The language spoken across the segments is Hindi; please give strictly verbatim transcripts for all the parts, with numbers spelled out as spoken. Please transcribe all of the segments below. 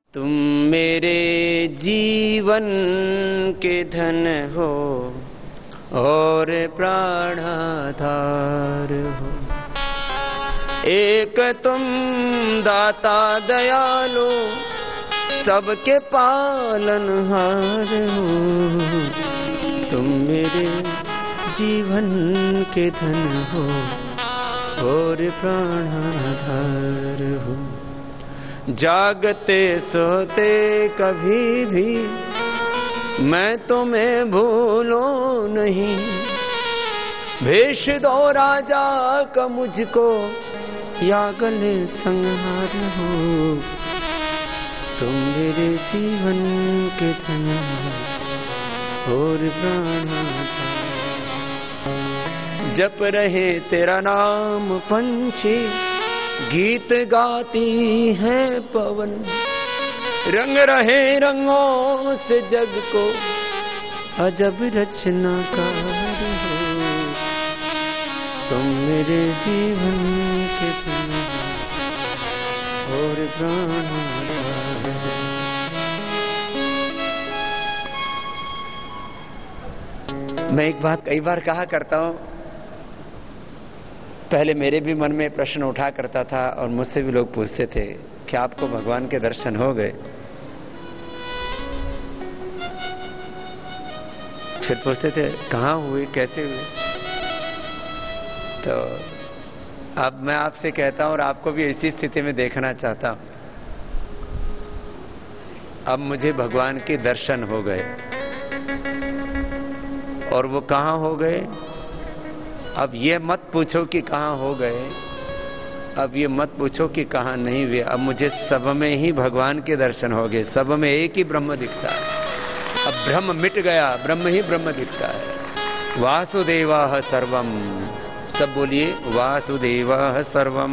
तुम मेरे जीवन के धन हो और प्राणाधार हो। एक तुम दाता दयालु सबके पालनहार हो। तुम मेरे जीवन के धन हो और प्राणाधार हो। जागते सोते कभी भी मैं तुम्हें भूलूं नहीं। भेष दो राजा का मुझको या गले संहार हो। तुम मेरे जीवन के धन और प्राणाधार। जप रहे तेरा नाम पंछी गीत गाती है पवन। रंग रहे रंगों से जग को अजब रचनाकार हो। तुम मेरे जीवन के धन और प्राणाधार। मैं एक बात कई बार कहा करता हूं, पहले मेरे भी मन में प्रश्न उठा करता था और मुझसे भी लोग पूछते थे कि आपको भगवान के दर्शन हो गए? फिर पूछते थे कहाँ हुए, कैसे हुए? तो अब मैं आपसे कहता हूं और आपको भी इसी स्थिति में देखना चाहता हूं। अब मुझे भगवान के दर्शन हो गए और वो कहाँ हो गए? अब ये मत पूछो कि कहाँ हो गए, अब ये मत पूछो कि कहाँ नहीं हुए। अब मुझे सब में ही भगवान के दर्शन हो गए। सब में एक ही ब्रह्म दिखता है। अब ब्रह्म मिट गया, ब्रह्म ही ब्रह्म दिखता है। वासुदेवाः सर्वम, सब बोलिए वासुदेवाः सर्वम।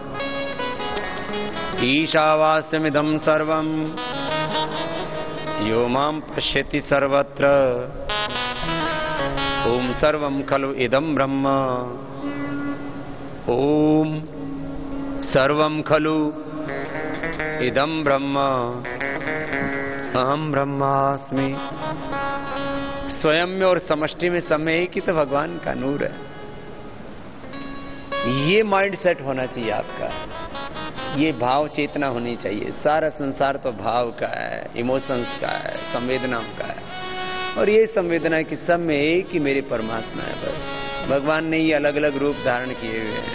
ईशावास्यमिदं सर्वम यो मां पश्यति सर्वत्र। ओम सर्वं खलु इदं ब्रह्म। ओम सर्वं खलु इदं ब्रह्म। अहम ब्रह्मास्मि। स्वयं में और समष्टि में समय एक ही तो भगवान का नूर है। ये माइंड सेट होना चाहिए आपका, ये भाव चेतना होनी चाहिए। सारा संसार तो भाव का है, इमोशंस का है, संवेदनाओं का है। और ये संवेदना कि सब में एक ही मेरे परमात्मा है। बस भगवान ने ये अलग अलग रूप धारण किए हुए हैं।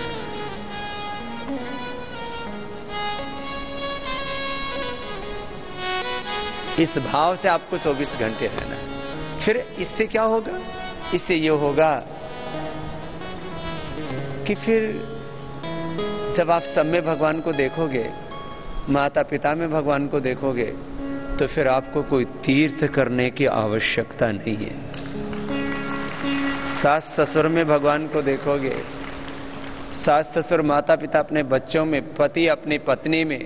इस भाव से आपको चौबीस घंटे रहना है। फिर इससे क्या होगा? इससे ये होगा कि फिर जब आप सब में भगवान को देखोगे, माता पिता में भगवान को देखोगे, तो फिर आपको कोई तीर्थ करने की आवश्यकता नहीं है। सास ससुर में भगवान को देखोगे, सास ससुर माता पिता अपने बच्चों में, पति अपनी पत्नी में,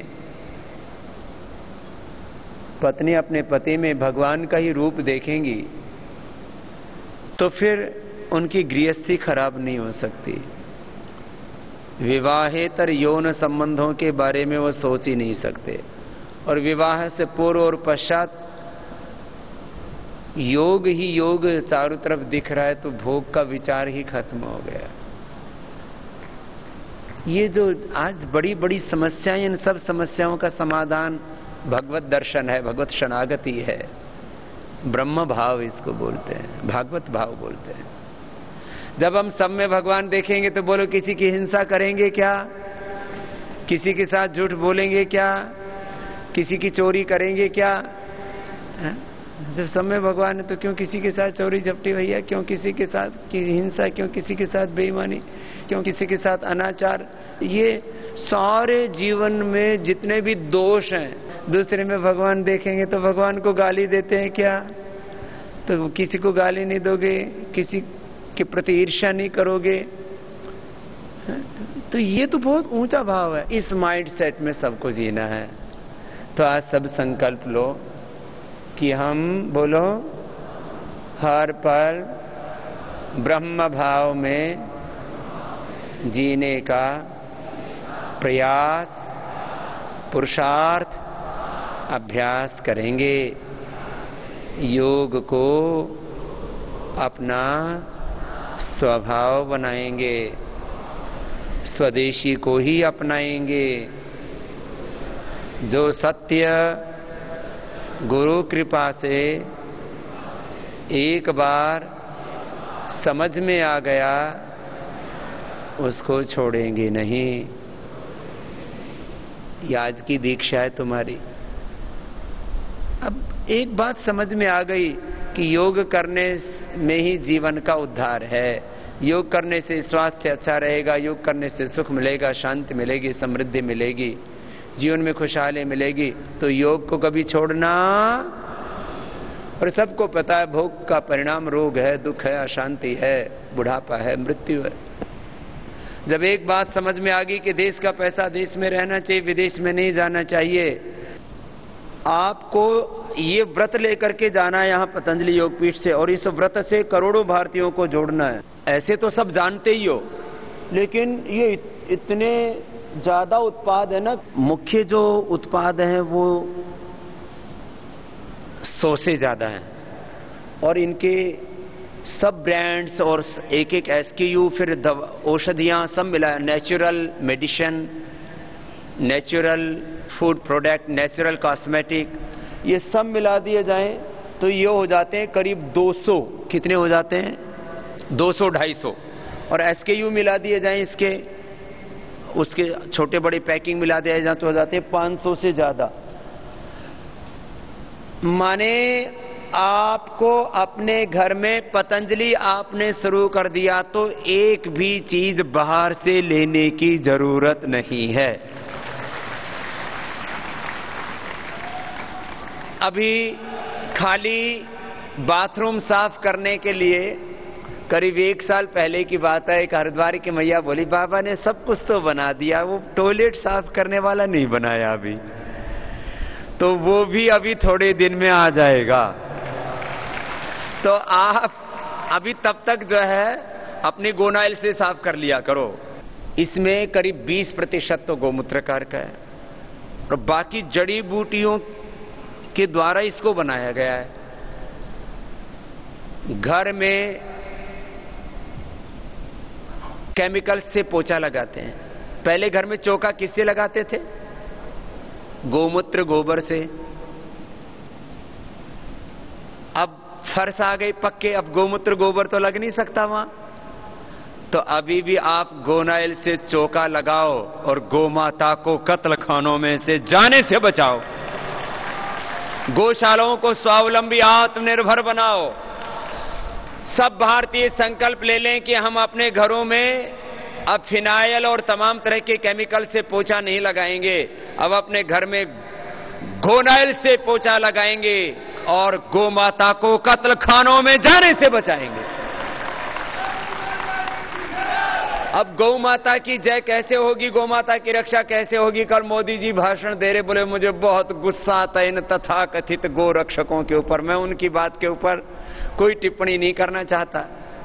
पत्नी अपने पति में भगवान का ही रूप देखेंगी, तो फिर उनकी गृहस्थी खराब नहीं हो सकती। विवाहेतर यौन संबंधों के बारे में वो सोच ही नहीं सकते। और विवाह से पूर्व और पश्चात योग ही योग चारों तरफ दिख रहा है, तो भोग का विचार ही खत्म हो गया। ये जो आज बड़ी बड़ी समस्याएं, इन सब समस्याओं का समाधान भगवत दर्शन है, भगवत शरणागति है। ब्रह्म भाव इसको बोलते हैं, भागवत भाव बोलते हैं। जब हम सब में भगवान देखेंगे तो बोलो किसी की हिंसा करेंगे क्या? किसी के साथ झूठ बोलेंगे क्या? किसी की चोरी करेंगे क्या? है? जब सब में भगवान है तो क्यों किसी के साथ चोरी झपटी भैया? क्यों किसी के साथ की हिंसा? क्यों किसी के साथ बेईमानी? क्यों किसी के साथ अनाचार? ये सारे जीवन में जितने भी दोष हैं, दूसरे में भगवान देखेंगे तो भगवान को गाली देते हैं क्या? तो किसी को गाली नहीं दोगे, किसी के प्रति ईर्ष्या नहीं करोगे। तो ये तो बहुत ऊंचा भाव है। इस माइंड सेट में सबको जीना है। तो आज सब संकल्प लो कि हम बोलो हर पल ब्रह्म भाव में जीने का प्रयास, पुरुषार्थ अभ्यास करेंगे, योग को अपना स्वभाव बनाएंगे, स्वदेशी को ही अपनाएंगे। जो सत्य गुरु कृपा से एक बार समझ में आ गया, उसको छोड़ेंगे नहीं। ये आज की दीक्षा है तुम्हारी। अब एक बात समझ में आ गई कि योग करने में ही जीवन का उद्धार है। योग करने से स्वास्थ्य अच्छा रहेगा, योग करने से सुख मिलेगा, शांति मिलेगी, समृद्धि मिलेगी, जीवन में खुशहाली मिलेगी। तो योग को कभी छोड़ना, और सबको पता है भोग का परिणाम रोग है, दुख है, अशांति है, बुढ़ापा है, मृत्यु है। जब एक बात समझ में आ गई कि देश का पैसा देश में रहना चाहिए, विदेश में नहीं जाना चाहिए, आपको ये व्रत लेकर के जाना है यहाँ पतंजलि योगपीठ से, और इस व्रत से करोड़ों भारतीयों को जोड़ना है। ऐसे तो सब जानते ही हो, लेकिन ये इतने ज्यादा उत्पाद है ना। मुख्य जो उत्पाद है वो सौ से ज्यादा है, और इनके सब ब्रांड्स और एक एक एसकेयू, फिर औषधियां सब मिला, natural medicine, natural food product, natural cosmetic, ये सब मिला दिए जाएं तो ये हो जाते हैं करीब दो सौ। कितने हो जाते हैं? दो सौ ढाई सौ। और एसकेयू मिला दिए जाएं इसके, उसके छोटे बड़े पैकिंग मिला दिए जाए तो हो जाते हैं पाँच सौ से ज्यादा। माने आपको अपने घर में पतंजलि आपने शुरू कर दिया तो एक भी चीज बाहर से लेने की जरूरत नहीं है। अभी खाली बाथरूम साफ करने के लिए करीब एक साल पहले की बात है, एक हरिद्वार की मैया बोली बाबा ने सब कुछ तो बना दिया, वो टॉयलेट साफ करने वाला नहीं बनाया अभी, तो वो भी अभी थोड़े दिन में आ जाएगा। तो आप अभी तब तक जो है अपनी गोनाइल से साफ कर लिया करो। इसमें करीब बीस प्रतिशत तो गोमूत्र का है, और बाकी जड़ी बूटियों के द्वारा इसको बनाया गया है। घर में केमिकल से पोछा लगाते हैं। पहले घर में चौका किससे लगाते थे? गोमूत्र गोबर से। अब फर्श आ गई पक्के, अब गोमूत्र गोबर तो लग नहीं सकता वहां, तो अभी भी आप गोनाइल से चौका लगाओ और गोमाता को कत्ल खानों में से जाने से बचाओ। गौशालाओं को स्वावलंबी आत्मनिर्भर बनाओ। सब भारतीय संकल्प ले लें कि हम अपने घरों में अब फिनाइल और तमाम तरह के केमिकल से पोछा नहीं लगाएंगे, अब अपने घर में गोनाइल से पोछा लगाएंगे और गोमाता को कत्ल खानों में जाने से बचाएंगे। अब गौ माता की जय कैसे होगी, गौ माता की रक्षा कैसे होगी? कल मोदी जी भाषण दे रहे, बोले मुझे बहुत गुस्सा आता है इन तथा कथित गो रक्षकों के ऊपर। मैं उनकी बात के ऊपर कोई टिप्पणी नहीं करना चाहता।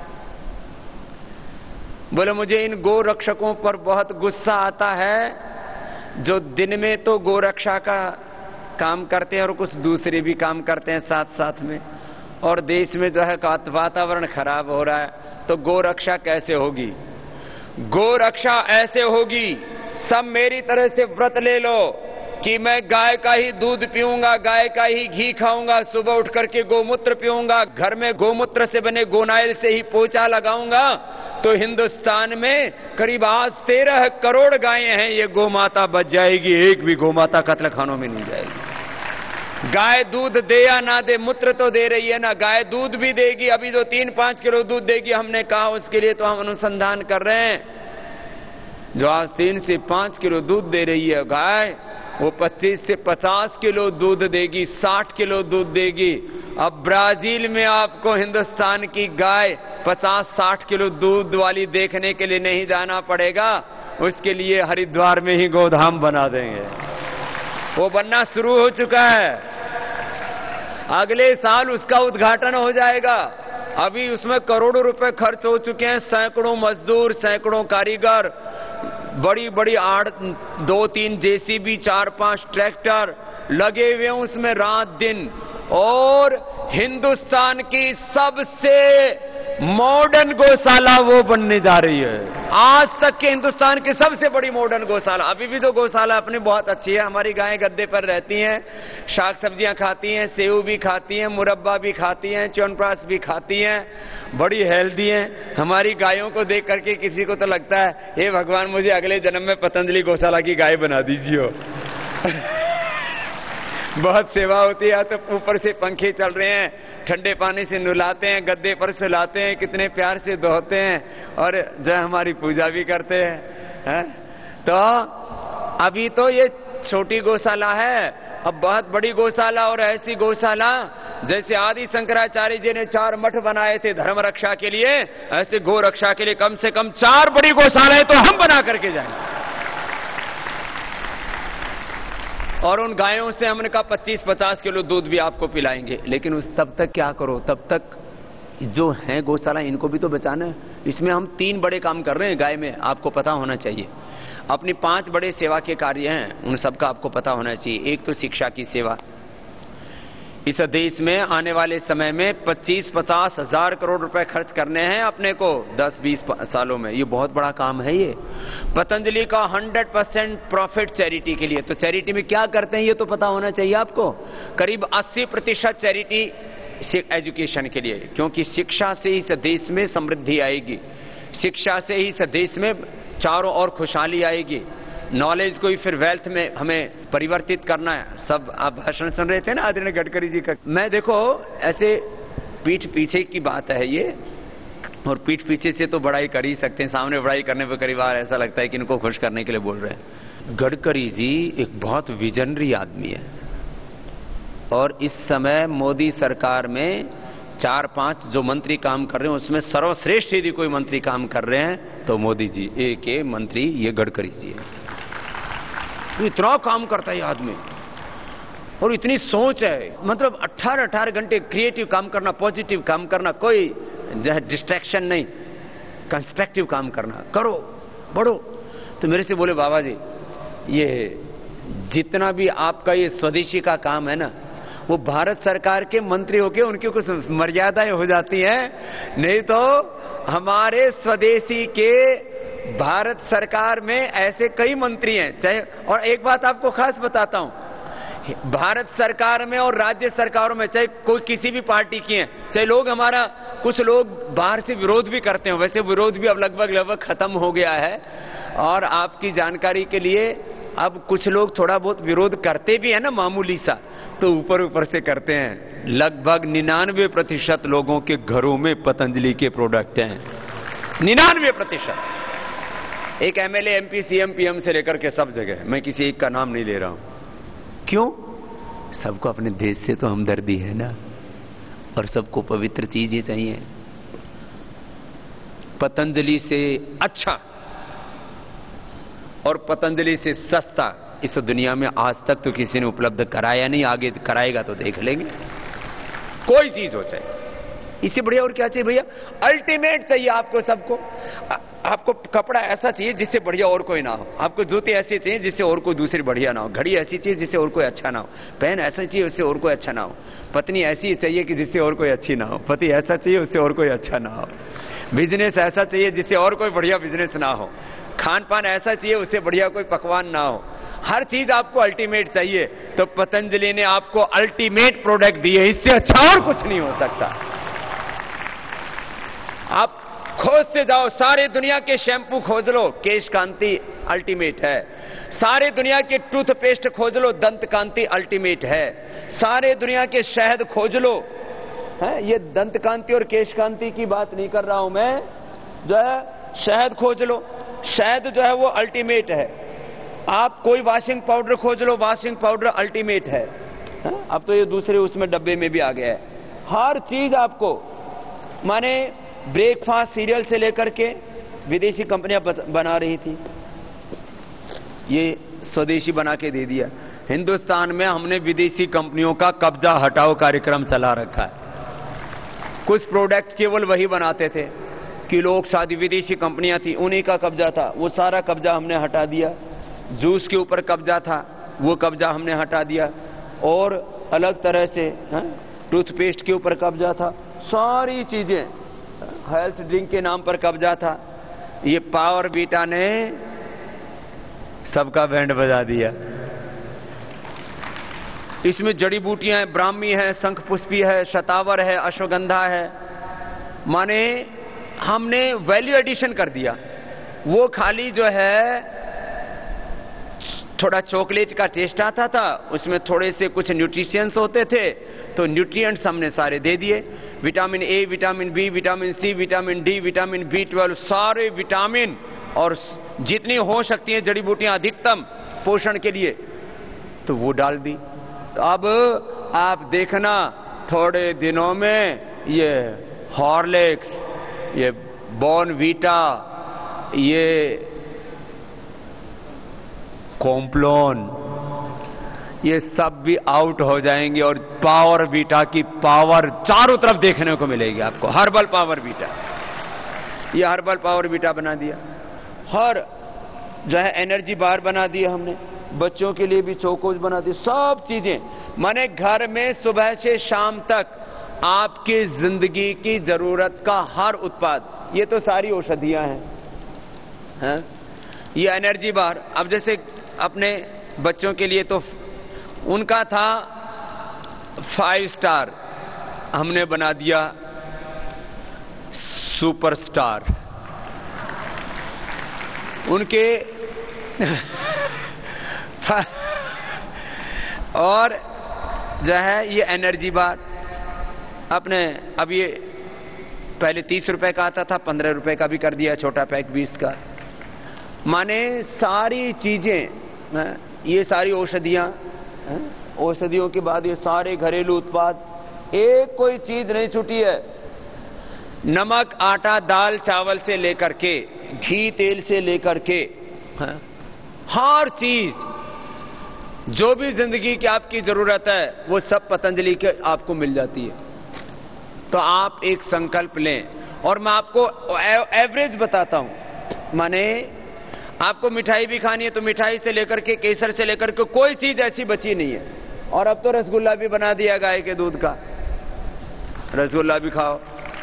बोले मुझे इन गो रक्षकों पर बहुत गुस्सा आता है जो दिन में तो गो रक्षा का काम करते हैं और कुछ दूसरे भी काम करते हैं साथ साथ में, और देश में जो है वातावरण खराब हो रहा है, तो गो रक्षा कैसे होगी? गो रक्षा ऐसे होगी, सब मेरी तरह से व्रत ले लो कि मैं गाय का ही दूध पीऊंगा, गाय का ही घी खाऊंगा, सुबह उठ करके गोमूत्र पीऊंगा, घर में गोमूत्र से बने गोनाइल से ही पोछा लगाऊंगा, तो हिंदुस्तान में करीब आज तेरह करोड़ गायें हैं, ये गोमाता बच जाएगी, एक भी गोमाता कत्ल खानों में नहीं जाएगी। गाय दूध दे या ना दे, मूत्र तो दे रही है ना, गाय दूध भी देगी। अभी जो तीन पांच किलो दूध देगी हमने कहा, उसके लिए तो हम अनुसंधान कर रहे हैं। जो आज तीन से पांच किलो दूध दे रही है गाय, वो पच्चीस से पचास किलो दूध देगी, साठ किलो दूध देगी। अब ब्राजील में आपको हिंदुस्तान की गाय पचास साठ किलो दूध वाली देखने के लिए नहीं जाना पड़ेगा, उसके लिए हरिद्वार में ही गोधाम बना देंगे। वो बनना शुरू हो चुका है, अगले साल उसका उद्घाटन हो जाएगा। अभी उसमें करोड़ों रुपए खर्च हो चुके हैं, सैकड़ों मजदूर, सैकड़ों कारीगर, बड़ी बड़ी आड़ दो तीन जेसीबी, चार पांच ट्रैक्टर, लगे हुए हैं उसमें रात दिन, और हिंदुस्तान की सबसे मॉडर्न गौशाला वो बनने जा रही है। आज तक के हिंदुस्तान की सबसे बड़ी मॉडर्न गौशाला। अभी भी तो गौशाला अपनी बहुत अच्छी है, हमारी गायें गद्दे पर रहती हैं, शाक सब्जियां खाती हैं, सेव भी खाती हैं, मुरब्बा भी खाती हैं, च्यवनप्राश भी खाती हैं, बड़ी हेल्दी हैं। हमारी गायों को देख करके किसी को तो लगता है हे भगवान मुझे अगले जन्म में पतंजलि गौशाला की गाय बना दीजिए। बहुत सेवा होती है, तो ऊपर से पंखे चल रहे हैं, ठंडे पानी से नहलाते हैं, गद्दे पर सुलाते हैं, कितने प्यार से धोते हैं, और जो हमारी पूजा भी करते हैं, है? तो अभी तो ये छोटी गौशाला है, अब बहुत बड़ी गौशाला, और ऐसी गौशाला जैसे आदि शंकराचार्य जी ने चार मठ बनाए थे धर्म रक्षा के लिए, ऐसे गौ रक्षा के लिए कम से कम चार बड़ी गौशालाएं तो हम बना करके जाएंगे। और उन गायों से हमने कहा पच्चीस पचास किलो दूध भी आपको पिलाएंगे। लेकिन उस तब तक क्या करो, तब तक जो है गौशाला इनको भी तो बचाना है। इसमें हम तीन बड़े काम कर रहे हैं गाय में, आपको पता होना चाहिए। अपनी पांच बड़े सेवा के कार्य हैं, उन सबका आपको पता होना चाहिए। एक तो शिक्षा की सेवा। इस देश में आने वाले समय में पच्चीस पचास हजार करोड़ रुपए खर्च करने हैं अपने को दस बीस सालों में। ये बहुत बड़ा काम है। ये पतंजलि का हंड्रेड परसेंट प्रॉफिट चैरिटी के लिए। तो चैरिटी में क्या करते हैं ये तो पता होना चाहिए आपको। करीब अस्सी प्रतिशत चैरिटी एजुकेशन के लिए, क्योंकि शिक्षा से ही इस देश में समृद्धि आएगी, शिक्षा से ही इस देश में चारों ओर खुशहाली आएगी। नॉलेज को ही फिर वेल्थ में हमें परिवर्तित करना है। सब आप भाषण सुन रहे थे ना आदरणीय गडकरी जी का। मैं देखो ऐसे पीठ पीछे की बात है ये, और पीठ पीछे से तो बड़ाई कर ही सकते हैं, सामने बड़ाई करने पर कई बार ऐसा लगता है कि इनको खुश करने के लिए बोल रहे हैं। गडकरी जी एक बहुत विजनरी आदमी है, और इस समय मोदी सरकार में चार पांच जो मंत्री काम कर रहे हैं उसमें सर्वश्रेष्ठ यदि कोई मंत्री काम कर रहे हैं तो मोदी जी, एक एक मंत्री ये गडकरी जी है। इतना काम करता है आदमी, और इतनी सोच है, मतलब अठारह अठारह घंटे क्रिएटिव काम करना, पॉजिटिव काम करना, कोई डिस्ट्रैक्शन नहीं, कंस्ट्रक्टिव काम करना, करो बढ़ो। तो मेरे से बोले बाबा जी ये जितना भी आपका ये स्वदेशी का काम है ना, वो भारत सरकार के मंत्री होके उनकी कुछ मर्यादाएं हो जाती हैं, नहीं तो हमारे स्वदेशी के भारत सरकार में ऐसे कई मंत्री हैं। चाहे, और एक बात आपको खास बताता हूं, भारत सरकार में और राज्य सरकारों में चाहे कोई किसी भी पार्टी की है, चाहे लोग हमारा कुछ लोग बाहर से विरोध भी करते हैं, वैसे विरोध भी अब लगभग लगभग खत्म हो गया है। और आपकी जानकारी के लिए अब कुछ लोग थोड़ा बहुत विरोध करते भी है ना, मामूली सा, तो ऊपर ऊपर से करते हैं। लगभग निन्यानवे प्रतिशत लोगों के घरों में पतंजलि के प्रोडक्ट हैं, निन्यानवे प्रतिशत। एक एमएलए, एमपी, सीएम, पीएम से लेकर के सब जगह, मैं किसी एक का नाम नहीं ले रहा हूं। क्यों? सबको अपने देश से तो हमदर्दी है ना, और सबको पवित्र चीज ही चाहिए। पतंजलि से अच्छा और पतंजलि से सस्ता इस दुनिया में आज तक तो किसी ने उपलब्ध कराया नहीं, आगे कराएगा तो देख लेंगे। कोई चीज हो चाहे, इससे बढ़िया और क्या चाहिए भैया? अल्टीमेट चाहिए आपको सबको। आ, आपको कपड़ा ऐसा चाहिए जिससे बढ़िया और कोई ना हो, आपको जूते ऐसे चाहिए जिससे और कोई दूसरी बढ़िया ना हो, घड़ी ऐसी चाहिए जिससे और कोई अच्छा ना हो, पेन ऐसा चाहिए उससे और कोई अच्छा ना हो, पत्नी ऐसी चाहिए कि जिससे और कोई अच्छी ना हो, पति ऐसा चाहिए उससे और कोई अच्छा ना हो, बिजनेस ऐसा चाहिए जिससे और कोई बढ़िया बिजनेस ना हो, खान पान ऐसा चाहिए उससे बढ़िया कोई पकवान ना हो। हर चीज आपको अल्टीमेट चाहिए, तो पतंजलि ने आपको अल्टीमेट प्रोडक्ट दिए, इससे अच्छा और कुछ नहीं हो सकता। आप खोज से जाओ, सारे दुनिया के शैम्पू खोज लो, केश कांति अल्टीमेट है। सारे दुनिया के टूथपेस्ट खोज लो, दंत कांति अल्टीमेट है। सारे दुनिया के शहद खोज लो, है ये दंत कांति और केश कांति की बात नहीं कर रहा हूं मैं, जो है शहद खोज लो, शहद जो है वो अल्टीमेट है। आप कोई वॉशिंग पाउडर खोज लो, वॉशिंग पाउडर अल्टीमेट है। अब तो ये दूसरे उसमें डब्बे में भी आ गया है। हर चीज आपको, माने ब्रेकफास्ट सीरियल से लेकर के विदेशी कंपनियां बना रही थी, ये स्वदेशी बना के दे दिया। हिंदुस्तान में हमने विदेशी कंपनियों का कब्जा हटाओ कार्यक्रम चला रखा है। कुछ प्रोडक्ट केवल वही बनाते थे कि लोग शादी, विदेशी कंपनियां थी उन्हीं का कब्जा था, वो सारा कब्जा हमने हटा दिया। जूस के ऊपर कब्जा था, वो कब्जा हमने हटा दिया। और अलग तरह से टूथपेस्ट के ऊपर कब्जा था, सारी चीजें हेल्थ ड्रिंक के नाम पर कब्जा था। ये पावर बीटा ने सबका बैंड बजा दिया। इसमें जड़ी बूटियां हैं, ब्राह्मी है, शंख पुष्पी है, शतावर है, अश्वगंधा है। माने हमने वैल्यू एडिशन कर दिया। वो खाली जो है थोड़ा चॉकलेट का टेस्ट आता था, उसमें थोड़े से कुछ न्यूट्रिशंस होते थे, तो न्यूट्रिएंट्स हमने सारे दे दिए। Vitamin A, vitamin B, vitamin C, vitamin D, vitamin B twelve, सारे विटामिन और जितनी हो सकती हैं जड़ी बूटियां अधिकतम पोषण के लिए, तो वो डाल दी। तो अब आप देखना थोड़े दिनों में ये हॉर्लिक्स, ये बॉर्नवीटा, ये कॉम्प्लान, ये सब भी आउट हो जाएंगे और पावर बीटा की पावर चारों तरफ देखने को मिलेगी आपको। हर्बल पावर बीटा, ये हर्बल पावर बीटा बना दिया। हर जो है एनर्जी बार बना दिया हमने, बच्चों के लिए भी चोकोज बना दी, सब चीजें। माने घर में सुबह से शाम तक आपकी जिंदगी की जरूरत का हर उत्पाद, ये तो सारी औषधियां हैं, हैं? ये एनर्जी बार। अब जैसे अपने बच्चों के लिए तो उनका था फाइव स्टार, हमने बना दिया सुपरस्टार। उनके और जो है ये एनर्जी बार अपने, अब ये पहले तीस रुपए का आता था, पंद्रह रुपए का भी कर दिया, छोटा पैक बीस का। माने सारी चीजें, ये सारी औषधियां, औषधियों के बाद ये सारे घरेलू उत्पाद, एक कोई चीज नहीं छूटी है। नमक, आटा, दाल, चावल से लेकर के घी, तेल से लेकर के हर चीज जो भी जिंदगी की आपकी जरूरत है वो सब पतंजलि के आपको मिल जाती है। तो आप एक संकल्प लें, और मैं आपको एवरेज बताता हूं। माने आपको मिठाई भी खानी है तो मिठाई से लेकर के केसर से लेकर के कोई चीज ऐसी बची नहीं है। और अब तो रसगुल्ला भी बना दिया गाय के दूध का, रसगुल्ला भी खाओ।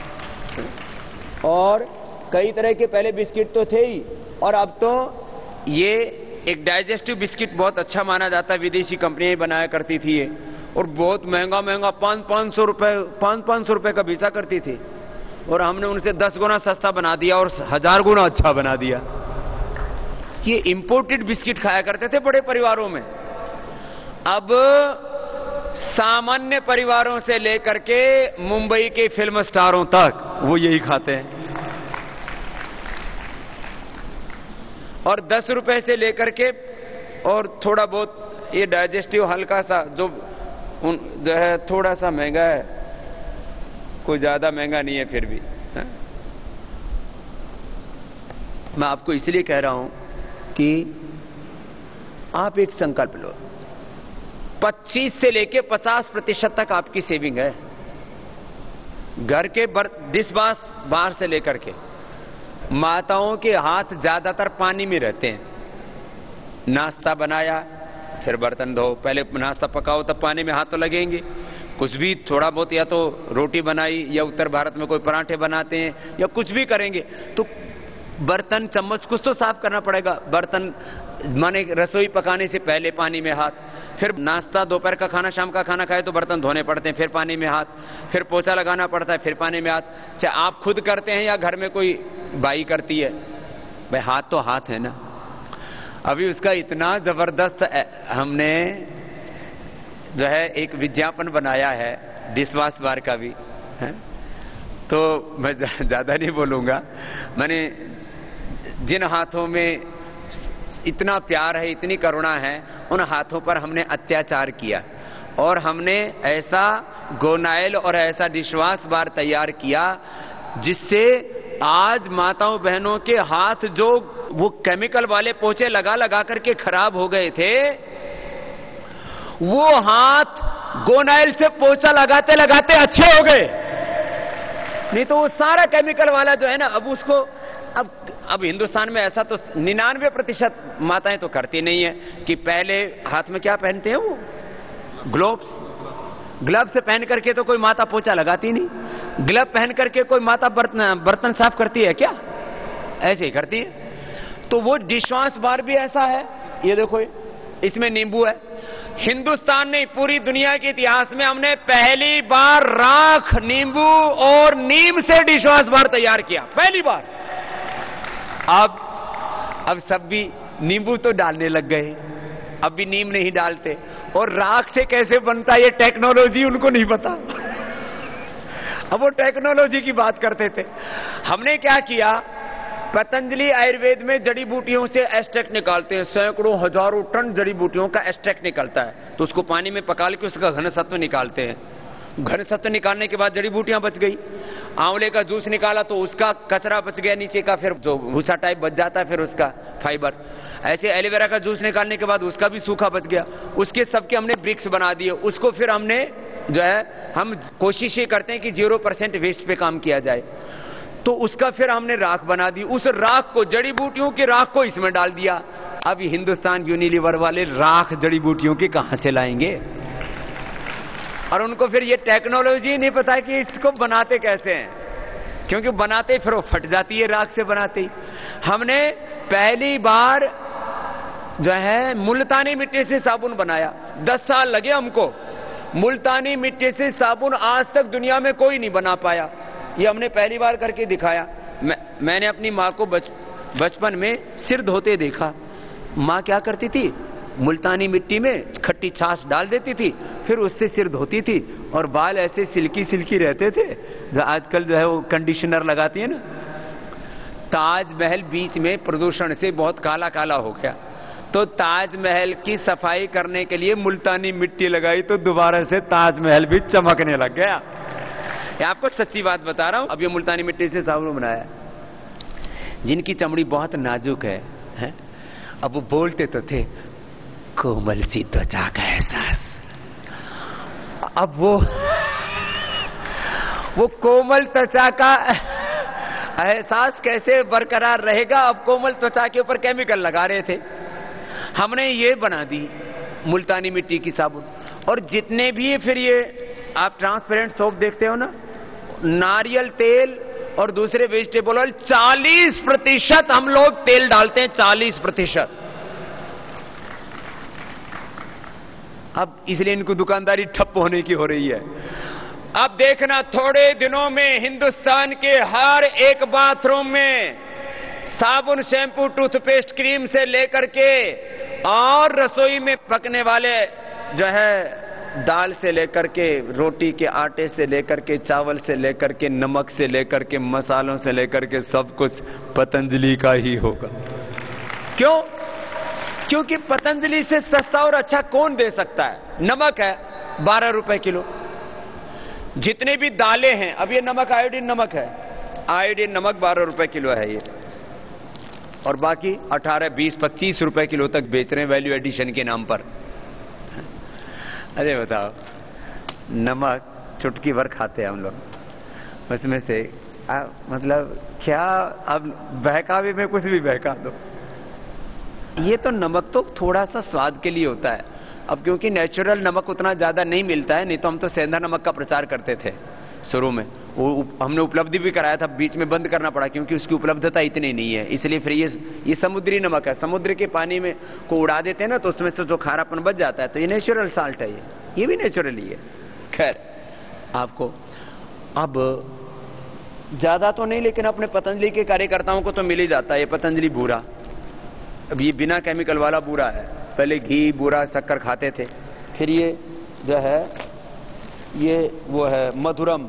और कई तरह के पहले बिस्किट तो थे ही, और अब तो ये एक डाइजेस्टिव बिस्किट बहुत अच्छा माना जाता है, विदेशी कंपनियां बनाया करती थी ये, और बहुत महंगा महंगा पांच पांच सौ रुपए पांच पांच सौ रुपए का बेचा करती थी, और हमने उनसे दस गुना सस्ता बना दिया और हजार गुना अच्छा बना दिया। ये इंपोर्टेड बिस्किट खाया करते थे बड़े परिवारों में। अब सामान्य परिवारों से लेकर के मुंबई के फिल्म स्टारों तक वो यही खाते हैं। और दस रुपए से लेकर के और थोड़ा बहुत ये डाइजेस्टिव हल्का सा जो उन जो है थोड़ा सा महंगा है, कोई ज्यादा महंगा नहीं है फिर भी है? मैं आपको इसलिए कह रहा हूं कि आप एक संकल्प लो, पच्चीस से लेके पचास प्रतिशत तक आपकी सेविंग है। घर के डिश वॉश बाहर से लेकर के, माताओं के हाथ ज्यादातर पानी में रहते हैं। नाश्ता बनाया फिर बर्तन धो, पहले नाश्ता पकाओ तब पानी में हाथ तो लगेंगे। कुछ भी थोड़ा बहुत, या तो रोटी बनाई या उत्तर भारत में कोई पराठे बनाते हैं या कुछ भी करेंगे तो बर्तन चम्मच कुछ तो साफ करना पड़ेगा। बर्तन माने रसोई पकाने से पहले पानी में हाथ, फिर नाश्ता दोपहर का खाना शाम का खाना खाए तो बर्तन धोने पड़ते हैं, फिर पानी में हाथ, फिर पोछा लगाना पड़ता है, फिर पानी में हाथ। चाहे आप खुद करते हैं या घर में कोई बाई करती है, भाई हाथ तो हाथ है ना। अभी उसका इतना जबरदस्त हमने जो है एक विज्ञापन बनाया है डिशवॉश बार का भी है, तो मैं ज्यादा नहीं बोलूंगा। मैंने जिन हाथों में इतना प्यार है, इतनी करुणा है, उन हाथों पर हमने अत्याचार किया और हमने ऐसा गोनाइल और ऐसा डिशवॉश बार तैयार किया जिससे आज माताओं बहनों के हाथ जो वो केमिकल वाले पोछे लगा लगा करके खराब हो गए थे, वो हाथ गोनाइल से पोछा लगाते लगाते अच्छे हो गए। नहीं तो वो सारा केमिकल वाला जो है ना, अब उसको अब अब हिंदुस्तान में ऐसा तो निन्यानवे प्रतिशत माताएं तो करती नहीं है कि पहले हाथ में क्या पहनते हैं वो ग्लोव्स, ग्लव्स पहन करके तो कोई माता पोछा लगाती नहीं। ग्लव पहन करके कोई माता बर्तन बर्तन साफ करती है क्या? ऐसे ही करती है। तो वो डिशवॉश बार भी ऐसा है, ये देखो, इसमें नींबू है। हिंदुस्तान ने पूरी दुनिया के इतिहास में हमने पहली बार राख, नींबू और नीम से डिशवॉश बार तैयार किया, पहली बार। अब अब सब भी नींबू तो डालने लग गए, अब भी नीम नहीं डालते। और राख से कैसे बनता ये टेक्नोलॉजी उनको नहीं पता। अब वो टेक्नोलॉजी की बात करते थे। हमने क्या किया, पतंजलि आयुर्वेद में जड़ी बूटियों से एक्सट्रैक्ट निकालते हैं, सैकड़ों हजारों टन जड़ी बूटियों का एक्सट्रैक्ट निकलता है। तो उसको पानी में पका के उसका घन सत्व निकालते हैं। घन सत्व निकालने के बाद जड़ी बूटियां बच गई। आंवले का जूस निकाला तो उसका कचरा बच गया नीचे का, फिर जो भूसा टाइप बच जाता है, फिर उसका फाइबर। ऐसे एलोवेरा का जूस निकालने के बाद उसका भी सूखा बच गया। उसके सबके हमने ब्रिक्स बना दिए। उसको फिर हमने जो है, हम कोशिश ये करते हैं कि जीरो परसेंट वेस्ट पे काम किया जाए। तो उसका फिर हमने राख बना दी। उस राख को, जड़ी बूटियों की राख को इसमें डाल दिया। अब हिंदुस्तान यूनिलीवर वाले राख जड़ी बूटियों की कहां से लाएंगे? और उनको फिर ये टेक्नोलॉजी नहीं पता कि इसको बनाते कैसे हैं, क्योंकि बनाते फिर वो फट जाती है राख से बनाते ही। हमने पहली बार जो है मुल्तानी मिट्टी से साबुन बनाया। दस साल लगे हमको। मुल्तानी मिट्टी से साबुन आज तक दुनिया में कोई नहीं बना पाया। ये हमने पहली बार करके दिखाया। मैं, मैंने अपनी माँ को बच, बचपन में सिर धोते देखा। माँ क्या करती थी, मुल्तानी मिट्टी में खट्टी छाछ डाल देती थी, फिर उससे सिर धोती थी और बाल ऐसे सिल्की सिल्की रहते थे। जो आजकल जो है वो कंडीशनर लगाती है ना। ताजमहल बीच में प्रदूषण से बहुत काला काला हो गया, तो ताजमहल की सफाई करने के लिए मुल्तानी मिट्टी लगाई, तो दोबारा से ताजमहल भी चमकने लग गया। ये आपको सच्ची बात बता रहा हूं। अब ये मुल्तानी मिट्टी से साबुन बनाया। जिनकी चमड़ी बहुत नाजुक है, है? अब वो बोलते तो थे, कोमल सी त्वचा का एहसास। अब वो वो कोमल त्वचा का एहसास कैसे बरकरार रहेगा? अब कोमल त्वचा के ऊपर केमिकल लगा रहे थे। हमने ये बना दी मुल्तानी मिट्टी की साबुन। और जितने भी फिर ये आप ट्रांसपेरेंट सोप देखते हो ना, नारियल तेल और दूसरे वेजिटेबल ऑयल, चालीस प्रतिशत हम लोग तेल डालते हैं, चालीस प्रतिशत। अब इसलिए इनको दुकानदारी ठप होने की हो रही है। अब देखना, थोड़े दिनों में हिंदुस्तान के हर एक बाथरूम में साबुन, शैम्पू, टूथपेस्ट, क्रीम से लेकर के और रसोई में पकने वाले जो है दाल से लेकर के, रोटी के आटे से लेकर के, चावल से लेकर के, नमक से लेकर के, मसालों से लेकर के, सब कुछ पतंजलि का ही होगा। क्यों? क्योंकि पतंजलि से सस्ता और अच्छा कौन दे सकता है? नमक है बारह रुपए किलो। जितने भी दालें हैं, अब ये नमक आयोडीन नमक है, आयोडीन नमक बारह रुपए किलो है ये। और बाकी अठारह, बीस, पच्चीस रुपए किलो तक बेच रहे हैं वैल्यू एडिशन के नाम पर। अरे बताओ, नमक चुटकी भर खाते हैं हम लोग, उसमें से आ, मतलब क्या, अब बहकावे में कुछ भी बहका दो। ये तो नमक तो थोड़ा सा स्वाद के लिए होता है। अब क्योंकि नेचुरल नमक उतना ज्यादा नहीं मिलता है, नहीं तो हम तो सेंधा नमक का प्रचार करते थे शुरू में। वो हमने उपलब्धि भी कराया था, बीच में बंद करना पड़ा क्योंकि उसकी उपलब्धता इतनी नहीं है। इसलिए फिर ये ये समुद्री नमक है, समुद्र के पानी में को उड़ा देते हैं ना, तो उसमें से जो खारापन बच जाता है, तो ये नेचुरल साल्ट है। ये ये भी नेचुरल ही है। खैर, आपको अब ज्यादा तो नहीं, लेकिन अपने पतंजलि के कार्यकर्ताओं को तो मिल ही जाता है ये पतंजलि बूरा। अब ये बिना केमिकल वाला बूरा है। पहले घी, बूरा, शक्कर खाते थे, फिर ये जो है ये वो है मधुरम।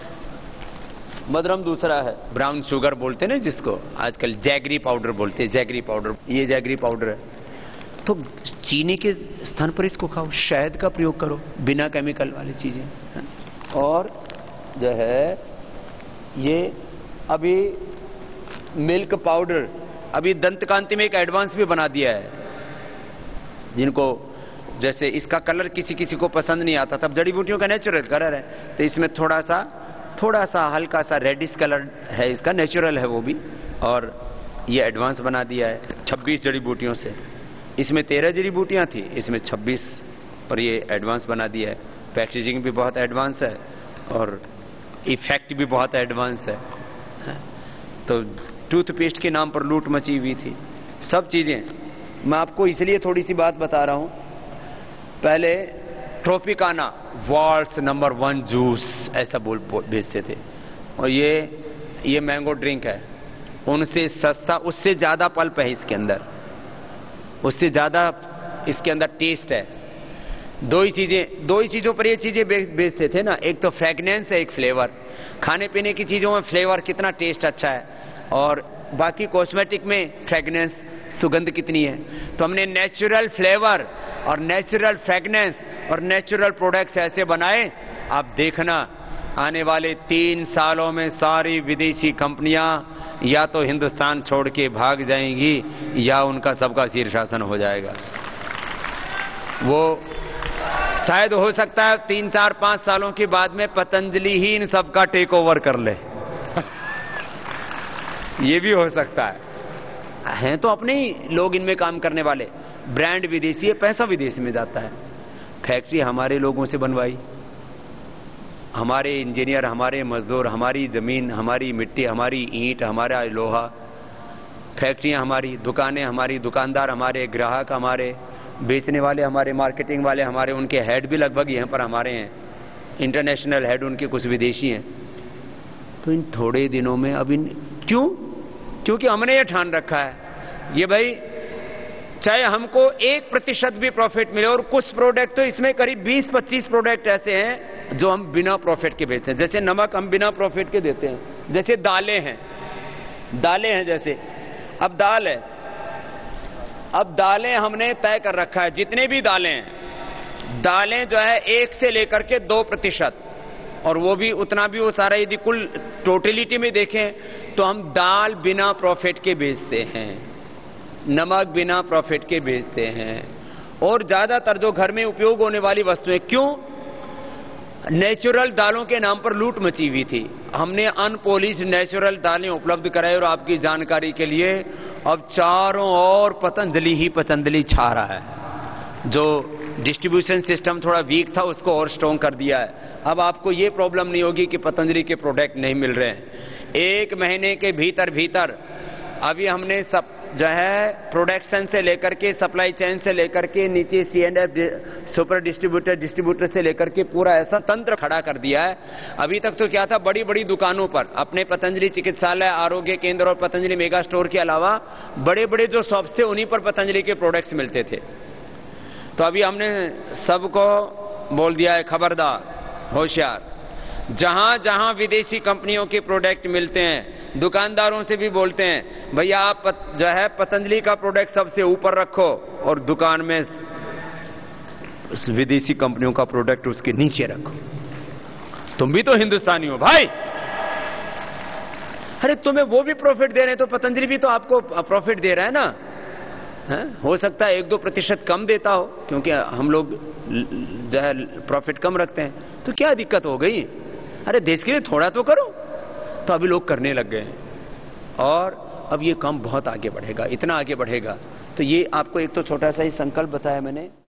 मधुरम दूसरा है, ब्राउन शुगर बोलते हैं ना जिसको आजकल जैगरी पाउडर बोलते हैं, जैगरी पाउडर। ये जैगरी पाउडर है। तो चीनी के स्थान पर इसको खाओ, शहद का प्रयोग करो, बिना केमिकल वाली चीजें। और जो है ये अभी मिल्क पाउडर, अभी दंत कांति में एक एडवांस भी बना दिया है। जिनको जैसे इसका कलर किसी किसी को पसंद नहीं आता, तब जड़ी बूटियों का नेचुरल कलर है, तो इसमें थोड़ा सा थोड़ा सा हल्का सा रेडिश कलर है इसका, नेचुरल है वो भी। और ये एडवांस बना दिया है छब्बीस जड़ी बूटियों से। इसमें तेरह जड़ी बूटियां थी, इसमें छब्बीस पर ये एडवांस बना दिया है। पैकेजिंग भी बहुत एडवांस है और इफेक्ट भी बहुत एडवांस है। तो टूथपेस्ट के नाम पर लूट मची हुई थी। सब चीजें मैं आपको इसलिए थोड़ी सी बात बता रहा हूं। पहले Tropicana world's number one juice ऐसा बोल भेजते थे, और ये ये मैंगो ड्रिंक है, उनसे सस्ता, उससे ज्यादा पल्प है इसके अंदर, उससे ज्यादा इसके अंदर टेस्ट है। दो ही चीजें दो ही चीजों पर ये चीजें बेचते थे ना, एक तो फ्रेगनेंस है, एक फ्लेवर। खाने पीने की चीजों में फ्लेवर कितना टेस्ट अच्छा है, और बाकी कॉस्मेटिक में फ्रेगनेंस सुगंध कितनी है। तो हमने नेचुरल फ्लेवर और नेचुरल फ्रेगनेंस और नेचुरल प्रोडक्ट्स ऐसे बनाए, आप देखना आने वाले तीन सालों में सारी विदेशी कंपनियां या तो हिंदुस्तान छोड़ के भाग जाएंगी या उनका सबका शीर्षासन हो जाएगा। वो शायद हो सकता है तीन चार पांच सालों के बाद में पतंजलि ही इन सबका टेक ओवर कर ले। ये भी हो सकता है। हैं तो अपने ही लोग इनमें काम करने वाले, ब्रांड विदेशी है, पैसा विदेश में जाता है। फैक्ट्री हमारे लोगों से बनवाई, हमारे इंजीनियर, हमारे मजदूर, हमारी जमीन, हमारी मिट्टी, हमारी ईंट, हमारा लोहा। फैक्ट्रियां हमारी, दुकानें हमारी, दुकानदार हमारे, ग्राहक हमारे, बेचने वाले हमारे, मार्केटिंग वाले हमारे, उनके हेड भी लगभग यहां पर हमारे हैं, इंटरनेशनल हेड उनके कुछ विदेशी हैं। तो इन थोड़े दिनों में अब इन क्यों? क्योंकि हमने ये ठान रखा है ये भाई चाहे हमको एक प्रतिशत भी प्रॉफिट मिले, और कुछ प्रोडक्ट तो इसमें करीब बीस पच्चीस प्रोडक्ट ऐसे हैं जो हम बिना प्रॉफिट के बेचते हैं। जैसे नमक हम बिना प्रॉफिट के देते हैं, जैसे दालें हैं, दालें हैं जैसे अब दाल है, अब दालें हमने तय कर रखा है, जितने भी दालें हैं, दालें जो है एक से लेकर के दो प्रतिशत, और वो भी उतना भी वो सारा यदि कुल टोटलिटी में देखें तो हम दाल बिना प्रॉफिट के बेचते हैं, नमक बिना प्रॉफिट के बेचते हैं, और ज्यादातर जो घर में उपयोग होने वाली वस्तुएं, क्यों? नेचुरल दालों के नाम पर लूट मची हुई थी, हमने अनपॉलिश्ड नेचुरल दालें उपलब्ध कराई। और आपकी जानकारी के लिए अब चारों ओर पतंजलि ही पतंजलि छा रहा है। जो डिस्ट्रीब्यूशन सिस्टम थोड़ा वीक था उसको और स्ट्रॉन्ग कर दिया है। अब आपको ये प्रॉब्लम नहीं होगी कि पतंजलि के प्रोडक्ट नहीं मिल रहे हैं। एक महीने के भीतर भीतर अभी हमने सब जो है प्रोडक्शन से लेकर के सप्लाई चेन से लेकर के नीचे C and F super distributor distributor से लेकर के पूरा ऐसा तंत्र खड़ा कर दिया है। अभी तक तो क्या था, बड़ी बड़ी दुकानों पर अपने पतंजलि चिकित्सालय, आरोग्य केंद्र और पतंजलि मेगा स्टोर के अलावा बड़े बड़े जो शॉप्स थे उन्हीं पर पतंजलि के प्रोडक्ट्स मिलते थे। तो अभी हमने सबको बोल दिया है, खबरदार, होशियार, जहां जहां विदेशी कंपनियों के प्रोडक्ट मिलते हैं दुकानदारों से भी बोलते हैं भैया आप पत, जो है पतंजलि का प्रोडक्ट सबसे ऊपर रखो और दुकान में उस विदेशी कंपनियों का प्रोडक्ट उसके नीचे रखो। तुम भी तो हिंदुस्तानी हो भाई, अरे तुम्हें वो भी प्रॉफिट दे रहे हैं तो पतंजलि भी तो आपको प्रॉफिट दे रहा है ना। है? हो सकता है एक दो प्रतिशत कम देता हो क्योंकि हम लोग जो है प्रॉफिट कम रखते हैं, तो क्या दिक्कत हो गई? अरे देश के लिए थोड़ा तो करो। तो अभी लोग करने लग गए हैं, और अब ये काम बहुत आगे बढ़ेगा, इतना आगे बढ़ेगा। तो ये आपको एक तो छोटा सा ही संकल्प बताया मैंने।